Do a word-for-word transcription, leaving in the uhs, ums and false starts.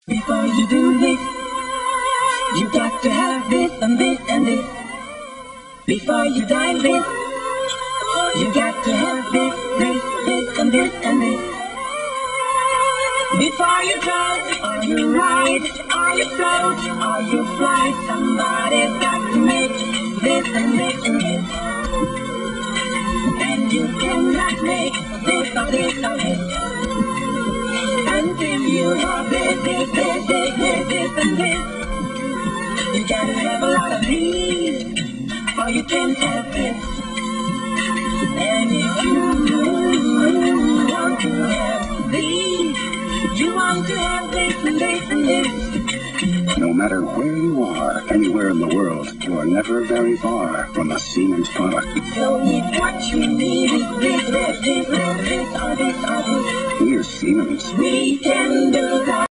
Before you do this, you got to have this and this and this. Before you dive this, you got to have this, this, this and this and this. Before you drive, or you ride, or you float, or you fly, somebody's got to make this and this and this. And you cannot make this or this or this until you have this, this, this, this, this, this and this. You gotta have a lot of these, or you can't have this. And if you want to have these, you want to have this and this and this. No matter where you are, anywhere in the world, you are never very far from a Siemens product. So if what you need is this, this, this, this, or this, or this, We're Siemens. we can do that.